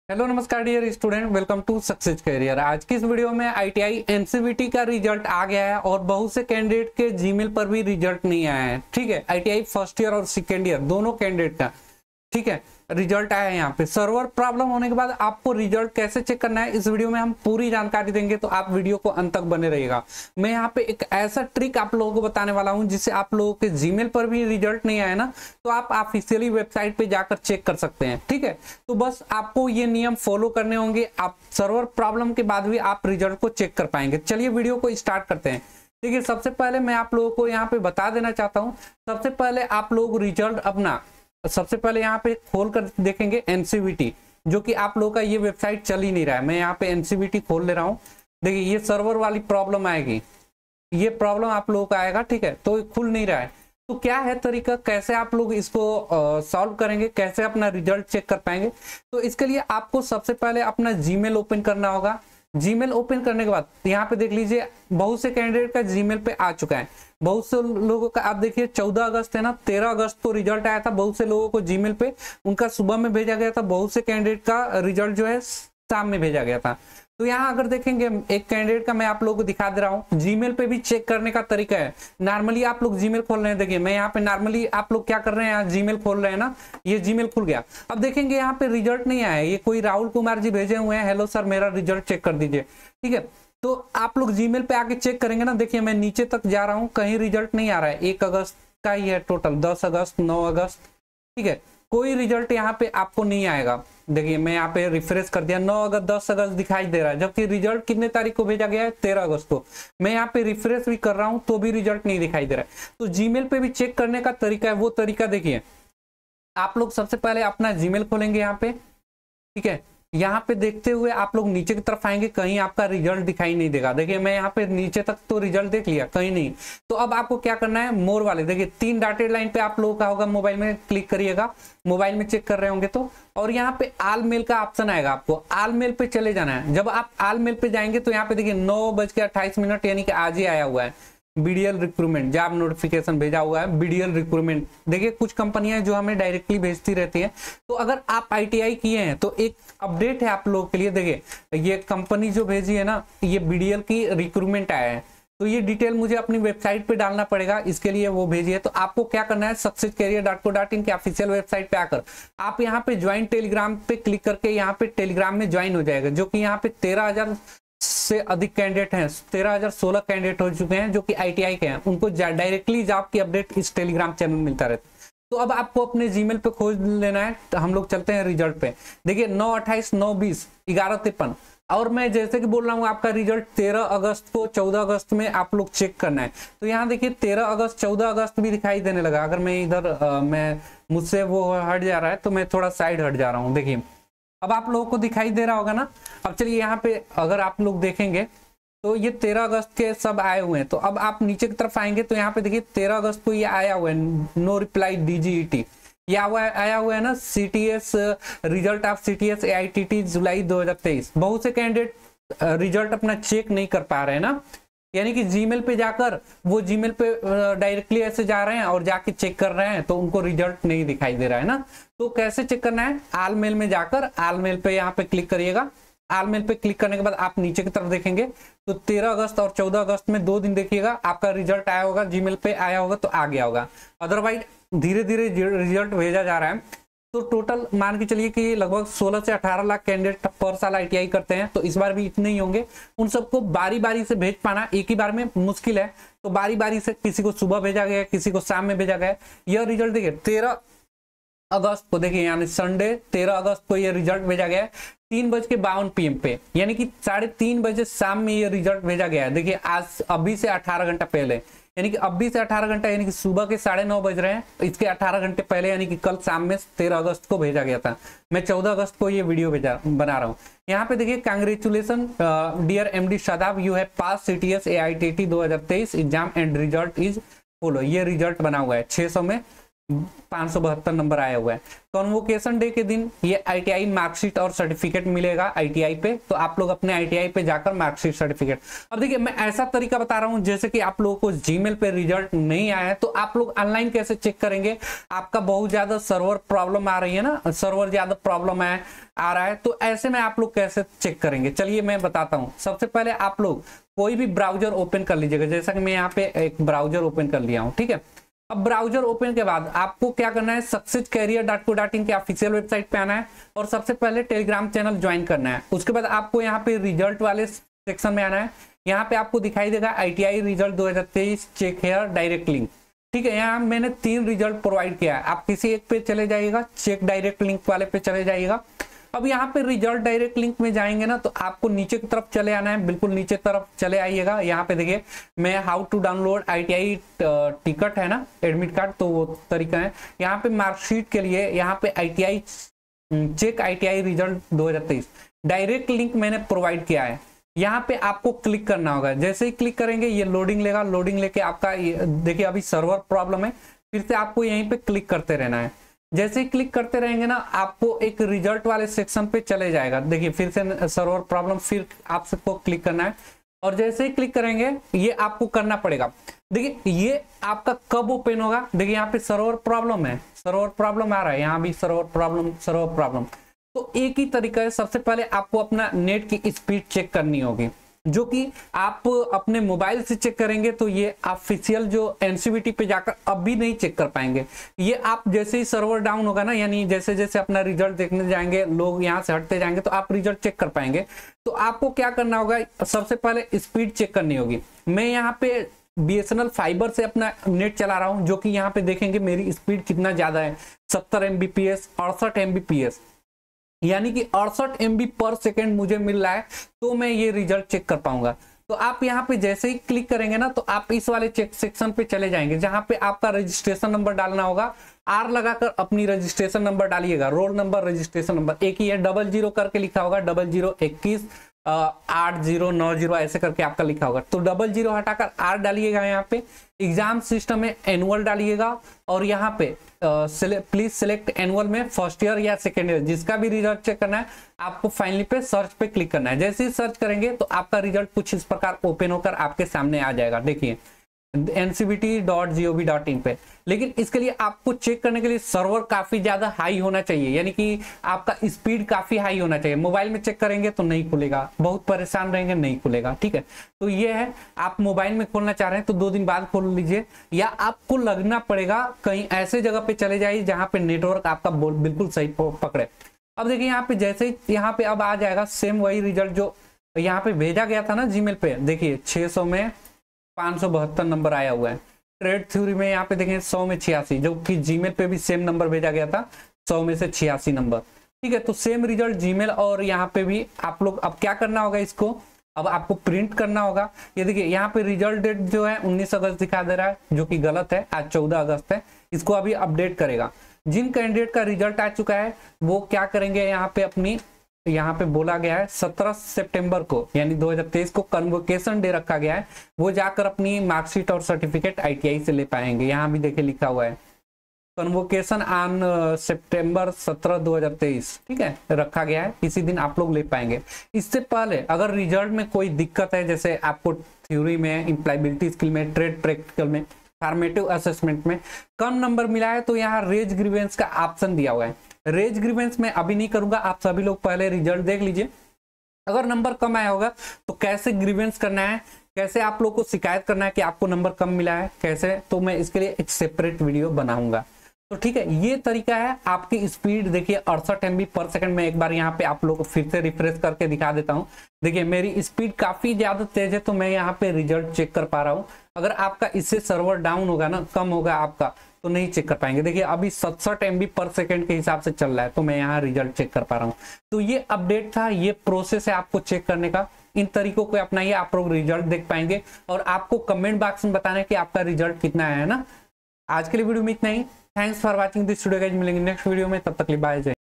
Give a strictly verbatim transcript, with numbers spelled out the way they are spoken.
Hello नमस्कार dear student, welcome to Success Career. आज की इस वीडियो में आईटीआई एनसीवीटी का रिजल्ट आ गया है और बहुत से कैंडिडेट के जीमेल पर भी रिजल्ट नहीं आया है। ठीक है, आईटीआई फर्स्ट ईयर और सेकेंड ईयर दोनों कैंडिडेट का ठीक है रिजल्ट आया है। यहाँ पे सर्वर प्रॉब्लम होने के बाद आपको रिजल्ट कैसे चेक करना है इस वीडियो में हम पूरी जानकारी देंगे, तो आप वीडियो को अंत तक बने रहिएगा। मैं यहाँ पे एक ऐसा ट्रिक आप लोगों को बताने वाला हूँ जिससे आप लोगों के जीमेल पर भी रिजल्ट नहीं आया ना, तो आप ऑफिशियली वेबसाइट पे जाकर चेक कर सकते हैं। ठीक है, तो बस आपको ये नियम फॉलो करने होंगे, आप सर्वर प्रॉब्लम के बाद भी आप रिजल्ट को चेक कर पाएंगे। चलिए वीडियो को स्टार्ट करते हैं। देखिए, सबसे पहले मैं आप लोगों को यहाँ पे बता देना चाहता हूँ, सबसे पहले आप लोग रिजल्ट अपना सबसे पहले यहाँ पे खोल कर देखेंगे एनसीवीटी, जो कि आप लोगों का ये वेबसाइट चल ही नहीं रहा है। मैं यहाँ पे एनसीवीटी खोल ले रहा हूँ। देखिए, ये सर्वर वाली प्रॉब्लम आएगी, ये प्रॉब्लम आप लोगों का आएगा। ठीक है, तो खुल नहीं रहा है। तो क्या है तरीका, कैसे आप लोग इसको सॉल्व करेंगे, कैसे अपना रिजल्ट चेक कर पाएंगे? तो इसके लिए आपको सबसे पहले अपना जीमेल ओपन करना होगा। जीमेल ओपन करने के बाद यहाँ पे देख लीजिए, बहुत से कैंडिडेट का जीमेल पे आ चुका है। बहुत से लोगों का आप देखिए चौदह अगस्त है ना, तेरह अगस्त को रिजल्ट आया था। बहुत से लोगों को जीमेल पे उनका सुबह में भेजा गया था, बहुत से कैंडिडेट का रिजल्ट जो है शाम में भेजा गया था। तो यहाँ अगर देखेंगे एक कैंडिडेट का मैं आप लोगों को दिखा दे रहा हूँ, जीमेल पे भी चेक करने का तरीका है। नॉर्मली आप लोग जीमेल खोल रहे हैं, देखिए मैं यहाँ पे नॉर्मली आप लोग क्या कर रहे हैं, यहाँ जीमेल खोल रहे हैं ना, ये जीमेल खुल गया। अब देखेंगे यहाँ पे रिजल्ट नहीं आया, ये कोई राहुल कुमार जी भेजे हुए हैं, हेलो सर मेरा रिजल्ट चेक कर दीजिए। ठीक है, तो आप लोग जीमेल पे आके चेक करेंगे ना। देखिए मैं नीचे तक जा रहा हूँ, कहीं रिजल्ट नहीं आ रहा है। एक अगस्त का ही है टोटल, दस अगस्त, नौ अगस्त। ठीक है, कोई रिजल्ट यहाँ पे आपको नहीं आएगा। देखिए मैं यहाँ पे रिफ्रेश कर दिया, नौ अगस्त, दस अगस्त दिखाई दे रहा है, जबकि रिजल्ट कितने तारीख को भेजा गया है, तेरह अगस्त को। मैं यहाँ पे रिफ्रेश भी कर रहा हूँ तो भी रिजल्ट नहीं दिखाई दे रहा है। तो जीमेल पे भी चेक करने का तरीका है, वो तरीका देखिए। आप लोग सबसे पहले अपना जीमेल खोलेंगे यहाँ पे। ठीक है, यहाँ पे देखते हुए आप लोग नीचे की तरफ आएंगे, कहीं आपका रिजल्ट दिखाई नहीं देगा। देखिए मैं यहाँ पे नीचे तक तो रिजल्ट देख लिया, कहीं नहीं। तो अब आपको क्या करना है, मोर वाले देखिए तीन डॉटेड लाइन पे आप लोगों का होगा, मोबाइल में क्लिक करिएगा, मोबाइल में चेक कर रहे होंगे तो। और यहाँ पे आल मेल का ऑप्शन आएगा, आपको आल मेल पे चले जाना है। जब आप आल मेल पे जाएंगे तो यहाँ पे देखिए नौ बज के अट्ठाईस मिनट यानी कि आज ही आया हुआ है, बीडीएल रिक्रूटमेंट जॉब नोटिफिकेशन भेजा हुआ है, बीडीएल रिक्रूटमेंट। देखिए कुछ कंपनियां जो हमें डायरेक्टली भेजती रहती हैं, तो अगर आप आईटीआई किए हैं तो एक अपडेट है आप लोगों के लिए। देखिए ये कंपनी जो भेजी है ना, ये बीडीएल की रिक्रूटमेंट आया है, तो ये डिटेल मुझे अपनी वेबसाइट पे डालना पड़ेगा, इसके लिए वो भेजी है। तो आपको क्या करना है, Success Career dot co dot in के ऑफिशियल वेबसाइट पे आकर आप यहाँ पे ज्वाइन टेलीग्राम पे क्लिक करके यहाँ पे टेलीग्राम में ज्वाइन हो जाएगा, जो कि यहाँ पे तेरह हजार से अधिक कैंडिडेट हैं, तेरह हजार सोलह कैंडिडेट हो चुके हैं जो कि आईटीआई के हैं, उनको डायरेक्टली जॉब की अपडेट इस टेलीग्राम चैनल में मिलता रहता है। तो अब आपको अपने जीमेल पे खोज लेना है। तो हम लोग चलते हैं रिजल्ट पे। देखिए नौ अट्ठाईस, नौ बीस, ग्यारह तिरपन, और मैं जैसे कि बोल रहा हूँ आपका रिजल्ट तेरह अगस्त को, चौदह अगस्त में आप लोग चेक करना है। तो यहाँ देखिए तेरह अगस्त, चौदह अगस्त भी दिखाई देने लगा। अगर मैं इधर आ, मैं मुझसे वो हट जा रहा है तो मैं थोड़ा साइड हट जा रहा हूँ। देखिए अब आप लोगों को दिखाई दे रहा होगा ना। अब चलिए यहाँ पे अगर आप लोग देखेंगे तो ये तेरह अगस्त के सब आए हुए हैं। तो अब आप नीचे की तरफ आएंगे तो यहाँ पे देखिए तेरह अगस्त को ये आया हुआ है, नो रिप्लाई डीजीईटी, ये आया हुआ है ना, CTS result of CTS AITT जुलाई दो हजार तेईस। बहुत से कैंडिडेट रिजल्ट अपना चेक नहीं कर पा रहे हैं ना, यानी कि जीमेल पे जाकर वो जीमेल पे डायरेक्टली ऐसे जा रहे हैं और जाके चेक कर रहे हैं, तो उनको रिजल्ट नहीं दिखाई दे रहा है ना। तो कैसे चेक करना है, आल मेल में जाकर आल मेल पे यहाँ पे क्लिक करिएगा। आल मेल पे क्लिक करने के बाद आप नीचे की तरफ देखेंगे तो तेरह अगस्त और चौदह अगस्त में दो दिन देखिएगा, आपका रिजल्ट आया होगा, जीमेल पे आया होगा तो आ गया होगा। अदरवाइज धीरे धीरे रिजल्ट भेजा जा रहा है। तो टोटल मान के चलिए कि लगभग सोलह से अठारह लाख कैंडिडेट पर साल आईटीआई करते हैं, तो इस बार भी इतने ही होंगे। उन सबको बारी बारी से भेज पाना एक ही बार में मुश्किल है, तो बारी बारी से किसी को सुबह भेजा गया, किसी को शाम में भेजा गया। यह रिजल्ट देखिए तेरह अगस्त को, देखिए यानी संडे तेरह अगस्त को यह रिजल्ट भेजा गया है, तीन बज के बावन पी एम पे, यानी कि साढ़े तीन बजे शाम में ये रिजल्ट भेजा गया है। देखिए आज अभी से अठारह घंटा पहले, यानी कि अभी से अठारह घंटा, यानी कि सुबह के साढ़े नौ बज रहे हैं, इसके अठारह घंटे पहले यानी कि कल शाम में तेरह अगस्त को भेजा गया था। मैं चौदह अगस्त को ये वीडियो भेजा बना रहा हूँ। यहाँ पे देखिए congratulation dear MD Shadab, you have pass CTS AITT दो हजार तेईस exam and result is follow. ये रिजल्ट बना हुआ है छह सौ में पाँच सौ बहत्तर नंबर आया हुआ है। कॉन्वोकेशन डे के दिन ये आईटीआई मार्कशीट और सर्टिफिकेट मिलेगा आईटीआई पे, तो आप लोग अपने आईटीआई पे जाकर मार्कशीट सर्टिफिकेट। अब देखिए मैं ऐसा तरीका बता रहा हूं जैसे कि आप लोगों को जीमेल पे रिजल्ट नहीं आया है तो आप लोग ऑनलाइन कैसे चेक करेंगे। आपका बहुत ज्यादा सर्वर प्रॉब्लम आ रही है ना, सर्वर ज्यादा प्रॉब्लम है आ रहा है, तो ऐसे में आप लोग कैसे चेक करेंगे, चलिए मैं बताता हूँ। सबसे पहले आप लोग कोई भी ब्राउजर ओपन कर लीजिएगा, जैसा कि मैं यहाँ पे एक ब्राउजर ओपन कर लिया हूँ, ठीक है। अब ब्राउजर ओपन के बाद आपको क्या करना है, Success Career dot co dot in के ऑफिशियल वेबसाइट पे आना है और सबसे पहले टेलीग्राम चैनल ज्वाइन करना है। उसके बाद आपको यहाँ पे रिजल्ट वाले सेक्शन में आना है। यहाँ पे आपको दिखाई देगा आईटीआई रिजल्ट दो हजार तेईस चेक हेयर डायरेक्ट लिंक, ठीक है। यहाँ मैंने तीन रिजल्ट प्रोवाइड किया है, आप किसी एक पे चले जाइएगा, चेक डायरेक्ट लिंक वाले पे चले जाइएगा। अब यहाँ पे रिजल्ट डायरेक्ट लिंक में जाएंगे ना तो आपको नीचे की तरफ चले आना है, बिल्कुल नीचे तरफ चले आइएगा। यहाँ पे देखिए मैं how to download ITI ticket है ना, एडमिट कार्ड, तो वो तरीका है। यहाँ पे मार्कशीट के लिए यहाँ पे आईटीआई चेक आईटीआई रिजल्ट दो हजार तेईस डायरेक्ट लिंक मैंने प्रोवाइड किया है। यहाँ पे आपको क्लिक करना होगा, जैसे ही क्लिक करेंगे ये लोडिंग लेगा, लोडिंग लेके आपका देखिए अभी सर्वर प्रॉब्लम है, फिर से आपको यहीं पे क्लिक करते रहना है। जैसे ही क्लिक करते रहेंगे ना आपको एक रिजल्ट वाले सेक्शन पे चले जाएगा, देखिए फिर से सर्वर प्रॉब्लम, फिर आप सबको क्लिक करना है और जैसे ही क्लिक करेंगे ये आपको करना पड़ेगा। देखिए ये आपका कब ओपन होगा, देखिए यहाँ पे सर्वर प्रॉब्लम है, सर्वर प्रॉब्लम आ रहा है, यहाँ भी सर्वर प्रॉब्लम सर्वर प्रॉब्लम। तो एक ही तरीका है, सबसे पहले आपको अपना नेट की स्पीड चेक करनी होगी, जो कि आप अपने मोबाइल से चेक करेंगे तो ये ऑफिशियल जो एनसीवीटी पे जाकर अभी नहीं चेक कर पाएंगे। ये आप जैसे ही सर्वर डाउन होगा ना, यानी जैसे जैसे अपना रिजल्ट देखने जाएंगे, लोग यहाँ से हटते जाएंगे तो आप रिजल्ट चेक कर पाएंगे। तो आपको क्या करना होगा, सबसे पहले स्पीड चेक करनी होगी। मैं यहाँ पे बीएसएनएल फाइबर से अपना नेट चला रहा हूँ, जो कि यहाँ पे देखेंगे मेरी स्पीड कितना ज्यादा है, सत्तर एमबीपीएस अड़सठ एमबीपीएस, यानी कि अड़सठ एमबी पर सेकेंड मुझे मिल रहा है, तो मैं ये रिजल्ट चेक कर पाऊंगा। तो आप यहाँ पे जैसे ही क्लिक करेंगे ना तो आप इस वाले चेक सेक्शन पे चले जाएंगे, जहां पे आपका रजिस्ट्रेशन नंबर डालना होगा। आर लगाकर अपनी रजिस्ट्रेशन नंबर डालिएगा, रोल नंबर रजिस्ट्रेशन नंबर एक ही है, डबल जीरो करके लिखा होगा, डबल जीरो इक्कीस आठ जीरो नौ जीरो ऐसे करके आपका लिखा होगा, तो डबल जीरो हटाकर आर डालिएगा। यहाँ पे एग्जाम सिस्टम में एनुअल डालिएगा और यहाँ पे प्लीज सिलेक्ट एनुअल में फर्स्ट ईयर या सेकेंड ईयर, जिसका भी रिजल्ट चेक करना है आपको फाइनली पे सर्च पे क्लिक करना है। जैसे ही सर्च करेंगे तो आपका रिजल्ट कुछ इस प्रकार ओपन होकर आपके सामने आ जाएगा, देखिए N C B T dot G O V dot in पे। लेकिन इसके लिए आपको चेक करने के लिए सर्वर काफी ज्यादा हाई होना चाहिए, यानी कि आपका स्पीड काफी हाई होना चाहिए। मोबाइल में चेक करेंगे तो नहीं खुलेगा, बहुत परेशान रहेंगे, नहीं खुलेगा, ठीक है। तो ये है, आप मोबाइल में खोलना चाह रहे हैं तो दो दिन बाद खोल लीजिए, या आपको लगना पड़ेगा कहीं ऐसे जगह पे चले जाइए जहां पे नेटवर्क आपका बिल्कुल सही पकड़े। अब देखिए यहाँ पे जैसे ही यहाँ पे अब आ जाएगा सेम वही रिजल्ट जो यहाँ पे भेजा गया था ना जीमेल पे, देखिए छह सौ में पाँच सौ बहत्तर नंबर आया हुआ है। ट्रेड थ्योरी में यहाँ पे देखें सौ में छियासी, जो कि जीमेल पे भी सेम नंबर भेजा गया था, सौ में से छियासी नंबर, ठीक है। तो सेम रिजल्ट जीमेल और यहाँ पे भी आप लोग, अब क्या करना होगा, इसको अब आपको प्रिंट करना होगा। ये देखिए यहाँ पे रिजल्ट डेट जो है उन्नीस अगस्त दिखा दे रहा है, जो कि गलत है, आज चौदह अगस्त है। इसको अभी अपडेट करेगा। जिन कैंडिडेट का रिजल्ट आ चुका है वो क्या करेंगे, यहाँ पे अपनी यहाँ पे बोला गया है सत्रह सितंबर को यानी दो हजार तेईस को कन्वोकेशन डे रखा गया है, वो जाकर अपनी मार्कशीट और सर्टिफिकेट आईटीआई से ले पाएंगे। यहाँ भी देखिए लिखा हुआ है कन्वोकेशन ऑन सितंबर सत्रह दो हजार तेईस, ठीक है, रखा गया है, इसी दिन आप लोग ले पाएंगे। इससे पहले अगर रिजल्ट में कोई दिक्कत है, जैसे आपको थ्योरी में, इम्प्लॉयबिलिटी स्किल में, ट्रेड प्रैक्टिकल में, फॉर्मेटिव असेसमेंट में कम नंबर मिला है तो यहाँ रेज ग्रीवेंस का ऑप्शन दिया हुआ है। रेज ग्रीवेंस में अभी नहीं करूंगा, आप सभी लोग पहले रिजल्ट देख लीजिए। अगर नंबर कम आया होगा तो कैसे ग्रीवेंस करना है, कैसे आप लोग को शिकायत करना है कि आपको नंबर कम मिला है कैसे, तो मैं इसके लिए एक सेपरेट वीडियो बनाऊंगा। तो ठीक है, ये तरीका है। आपकी स्पीड देखिए अड़सठ एमबी पर सेकंड में, एक बार यहाँ पे आप लोग को फिर से रिफ्रेश करके दिखा देता हूँ। देखिए मेरी स्पीड काफी ज्यादा तेज है तो मैं यहाँ पे रिजल्ट चेक कर पा रहा हूँ। अगर आपका इससे सर्वर डाउन होगा ना, कम होगा आपका, तो नहीं चेक कर पाएंगे। देखिए अभी सड़सठ एमबी पर सेकंड के हिसाब से चल रहा है तो मैं यहाँ रिजल्ट चेक कर पा रहा हूँ। तो ये अपडेट था, ये प्रोसेस है आपको चेक करने का। इन तरीकों को अपनाइए, आप लोग रिजल्ट देख पाएंगे और आपको कमेंट बॉक्स में बताना है कि आपका रिजल्ट कितना है ना। आज के लिए वीडियो में इतना ही। Thanks for watching this video guys, मिलेंगे नेक्स्ट वीडियो में, तब तक के लिए बाय।